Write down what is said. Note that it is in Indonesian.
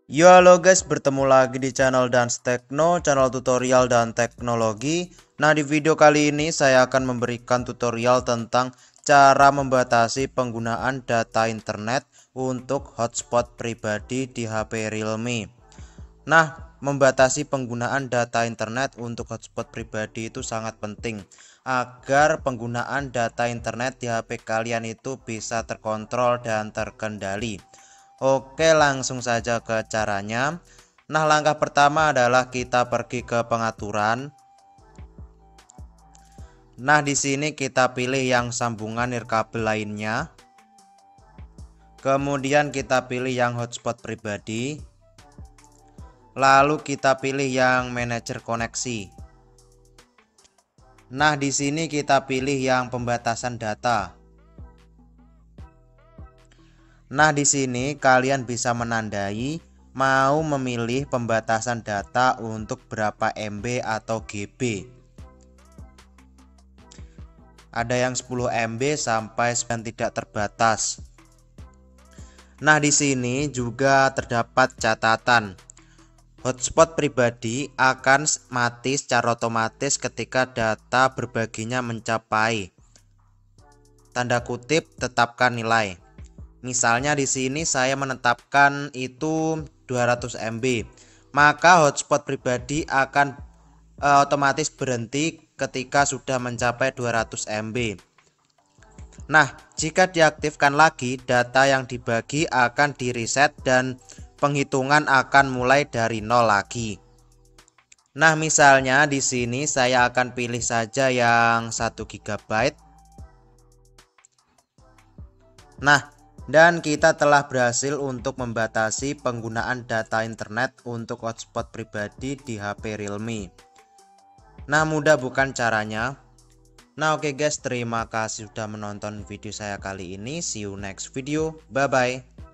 Yo halo guys, bertemu lagi di channel Dance Tekno, channel tutorial dan teknologi. Nah, di video kali ini saya akan memberikan tutorial tentang cara membatasi penggunaan data internet untuk hotspot pribadi di HP Realme. Nah, membatasi penggunaan data internet untuk hotspot pribadi itu sangat penting agar penggunaan data internet di HP kalian itu bisa terkontrol dan terkendali. Oke, langsung saja ke caranya. Nah, langkah pertama adalah kita pergi ke pengaturan. Nah, di sini kita pilih yang sambungan nirkabel lainnya. Kemudian kita pilih yang hotspot pribadi. Lalu kita pilih yang manajer koneksi. Nah, di sini kita pilih yang pembatasan data. Nah, di sini kalian bisa menandai mau memilih pembatasan data untuk berapa MB atau GB. Ada yang 10 MB sampai tidak terbatas. Nah, di sini juga terdapat catatan. Hotspot pribadi akan mati secara otomatis ketika data berbaginya mencapai tanda kutip tetapkan nilai. Misalnya di sini saya menetapkan itu 200 MB, maka hotspot pribadi akan otomatis berhenti ketika sudah mencapai 200 MB. Nah, jika diaktifkan lagi, data yang dibagi akan di-reset dan penghitungan akan mulai dari nol lagi. Nah, misalnya di sini saya akan pilih saja yang 1 GB. Nah, dan kita telah berhasil untuk membatasi penggunaan data internet untuk hotspot pribadi di HP Realme. Nah, mudah bukan caranya? Nah, oke guys, terima kasih sudah menonton video saya kali ini. See you next video. Bye bye.